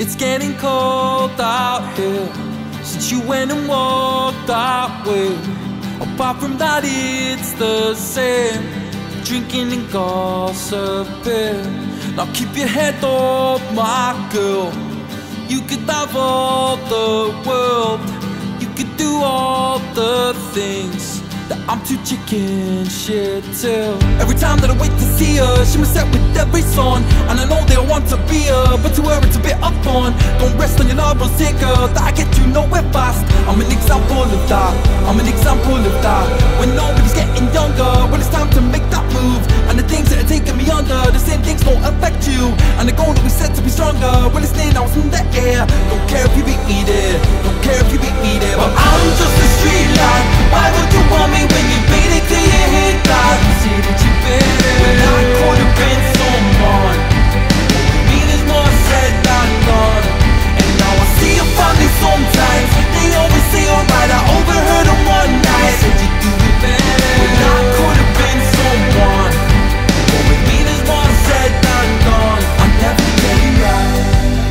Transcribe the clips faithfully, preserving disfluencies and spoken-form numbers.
It's getting cold out here since you went and walked that way. Apart from that, it's the same, drinking and gossiping. Now keep your head up, my girl. You could have all the world, you could do all the things that I'm too chicken shit to. Every time that I wait to see her, she must set with every song. And I know they want to be her, but to her it's a bit up on. Don't rest on your laurels, take her, that I get you nowhere fast. I'm an example of that, I'm an example of that. When nobody's getting younger, when it's time to make that move. And the things that are taking me under, the same things don't affect you. And the goal that we set to be stronger, well it's near now, it's in the air. Don't care if you beat me there, don't care if you beat me there. But I'm just a street lad, why would you want me when you made it till you hit that? You see that you better, when I could have been someone. Me there's more said than done. And now I see your family sometimes, they always say alright, I overheard them one night. Said you do it better, when I could have been someone. But with me there's more said than done. I never get it right,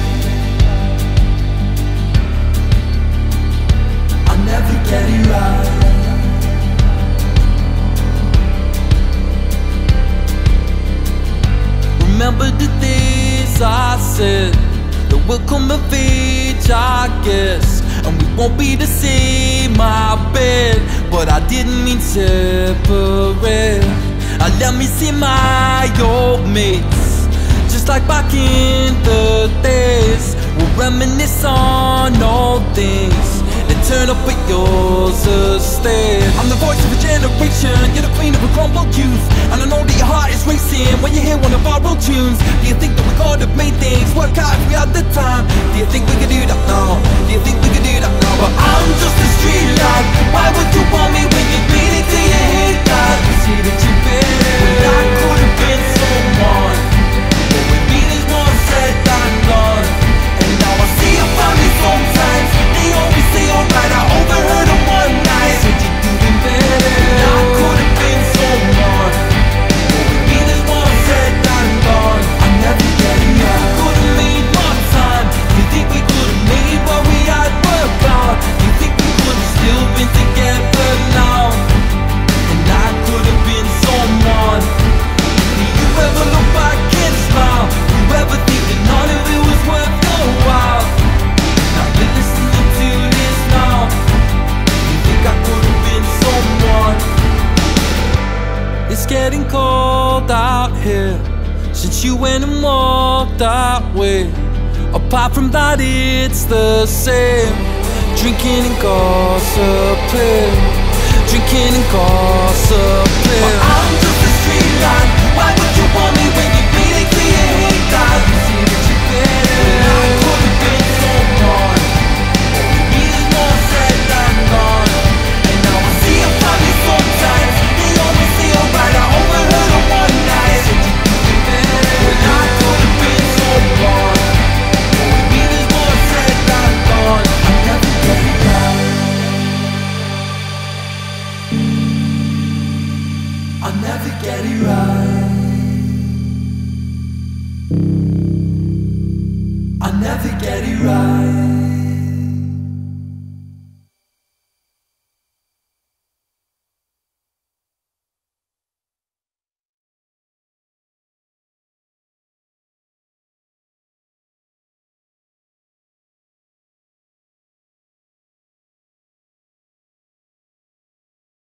I never get it right. Remember the days I said that we'll come of age, I guess, and we won't be the same, I bet. But I didn't mean separate. I let me see my old mates, just like back in the days. We'll reminisce on old things and turn up at yours instead. I'm the voice of a generation, you're the queen of a crumbled youth. And I know that your heart is racing when you hear one of our old tunes. Do you think that we could have made things work out if we had the time? Do you think we could do that now? Do you think we could do that now? But I'm just a street lad, why would you want me when you made it till you hate that? You see that you better, when I could have been someone. But with me there's more said than done. And now I see your family sometimes, they always say alright, I overheard them one night. Said you're doing better, when I could have been someone. But with me there's more said than done. I never get it right. We could've made more time, you think we could've made what we had worked out? You think we could've still been together now? And I could've been someone. Do you ever look back and smile? Do you ever think that none of it was worth the while? Now you're listening to this now, you think I could've been someone. It's getting cold out here since you went and walked that way. Apart from that, it's the same, drinking and gossiping, drinking and gossiping. But I'm just a street lad, why would you want me when you made it clear you hate that? You see that you better, when I could have been someone. But with me there's more said than done. And now I see your family sometimes, they always say alright, I overheard them one night. Said you do it better, when I could have been someone. But with me there's more said than done. I never get it right, I never get it right, I never get it right.